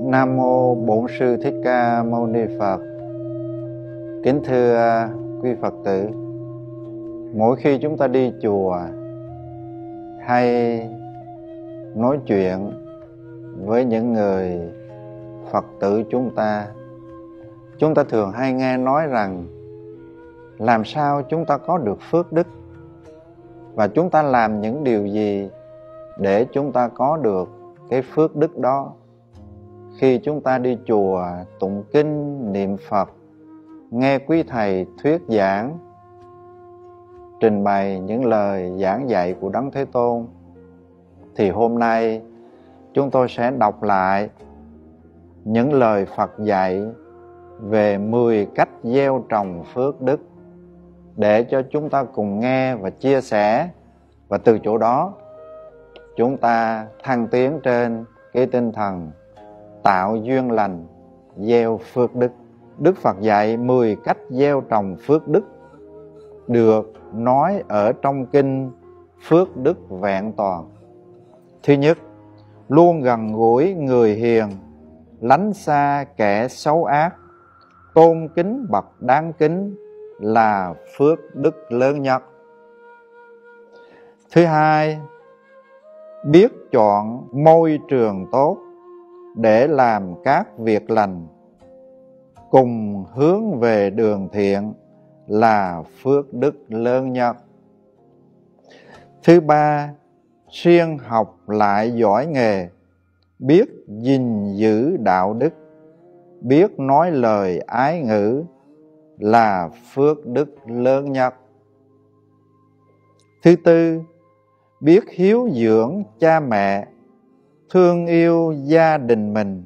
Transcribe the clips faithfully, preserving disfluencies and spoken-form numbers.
Nam mô Bổn Sư Thích Ca Mâu Ni Phật. Kính thưa quý Phật tử, mỗi khi chúng ta đi chùa hay nói chuyện với những người Phật tử chúng ta, chúng ta thường hay nghe nói rằng làm sao chúng ta có được phước đức và chúng ta làm những điều gì để chúng ta có được cái phước đức đó. Khi chúng ta đi chùa tụng kinh niệm Phật, nghe quý thầy thuyết giảng, trình bày những lời giảng dạy của Đấng Thế Tôn, thì hôm nay chúng tôi sẽ đọc lại những lời Phật dạy về mười cách gieo trồng phước đức để cho chúng ta cùng nghe và chia sẻ, và từ chỗ đó chúng ta thăng tiến trên cái tinh thần tạo duyên lành, gieo phước đức. Đức Phật dạy mười cách gieo trồng phước đức được nói ở trong kinh Phước Đức Vẹn Toàn. Thứ nhất, luôn gần gũi người hiền, lánh xa kẻ xấu ác, tôn kính bậc đáng kính là phước đức lớn nhất. Thứ hai, biết chọn môi trường tốt để làm các việc lành, cùng hướng về đường thiện là phước đức lớn nhất. Thứ ba, siêng học lại giỏi nghề, biết gìn giữ đạo đức, biết nói lời ái ngữ là phước đức lớn nhất. Thứ tư, biết hiếu dưỡng cha mẹ, thương yêu gia đình mình,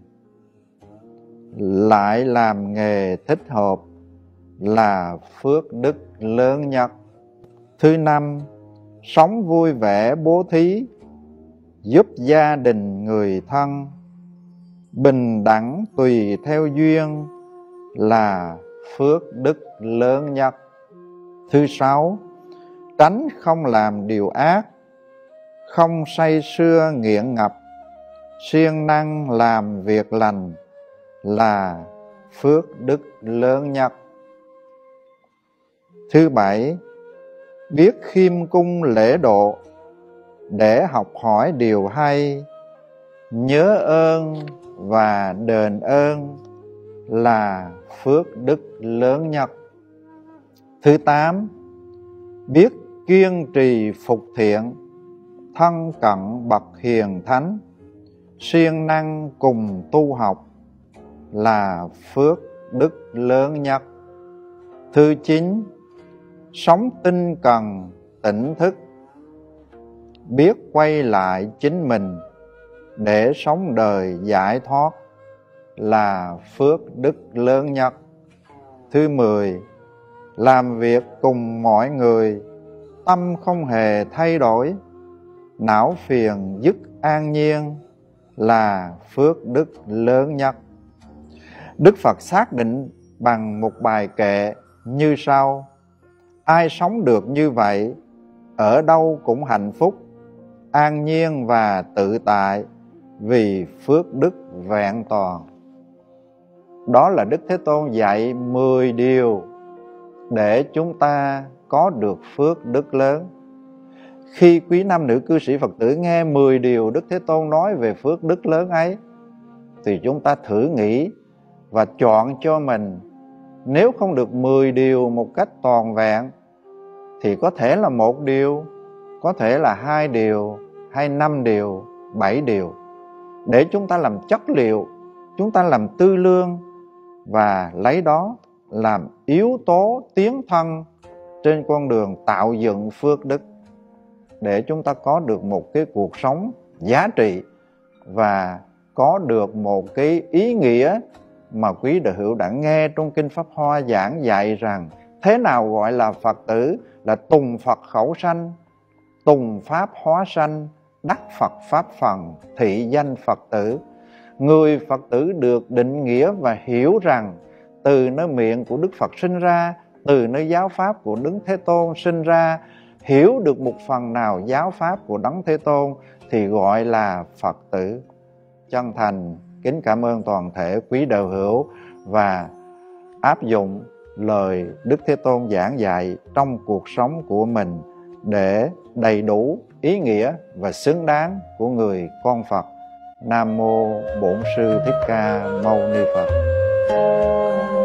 lại làm nghề thích hợp là phước đức lớn nhất. Thứ năm, sống vui vẻ bố thí, giúp gia đình người thân, bình đẳng tùy theo duyên là phước đức lớn nhất. Thứ sáu, tránh không làm điều ác, không say sưa nghiện ngập, siêng năng làm việc lành là phước đức lớn nhất. Thứ bảy, biết khiêm cung lễ độ để học hỏi điều hay, nhớ ơn và đền ơn là phước đức lớn nhất. Thứ tám, biết kiên trì phục thiện, thân cận bậc hiền thánh, siêng năng cùng tu học là phước đức lớn nhất. Thứ chín, sống tinh cần tỉnh thức, biết quay lại chính mình để sống đời giải thoát là phước đức lớn nhất. Thứ mười, làm việc cùng mọi người, tâm không hề thay đổi, não phiền dứt an nhiên là phước đức lớn nhất. Đức Phật xác định bằng một bài kệ như sau: ai sống được như vậy, ở đâu cũng hạnh phúc, an nhiên và tự tại, vì phước đức vẹn toàn. Đó là Đức Thế Tôn dạy mười điều để chúng ta có được phước đức lớn. Khi quý nam nữ cư sĩ Phật tử nghe mười điều Đức Thế Tôn nói về phước đức lớn ấy, thì chúng ta thử nghĩ và chọn cho mình, nếu không được mười điều một cách toàn vẹn thì có thể là một điều, có thể là hai điều, hay năm điều, bảy điều, để chúng ta làm chất liệu, chúng ta làm tư lương và lấy đó làm yếu tố tiến thân trên con đường tạo dựng phước đức, để chúng ta có được một cái cuộc sống giá trị và có được một cái ý nghĩa mà quý đạo hữu đã nghe trong Kinh Pháp Hoa giảng dạy rằng thế nào gọi là Phật tử, là tùng Phật khẩu sanh, tùng Pháp hóa sanh, đắc Phật Pháp phần, thị danh Phật tử. Người Phật tử được định nghĩa và hiểu rằng từ nơi miệng của Đức Phật sinh ra, từ nơi giáo pháp của Đấng Thế Tôn sinh ra, hiểu được một phần nào giáo pháp của Đấng Thế Tôn thì gọi là Phật tử. Chân thành kính cảm ơn toàn thể quý đạo hữu và áp dụng lời Đức Thế Tôn giảng dạy trong cuộc sống của mình để đầy đủ ý nghĩa và xứng đáng của người con Phật. Nam mô Bổn Sư Thích Ca Mâu Ni Phật.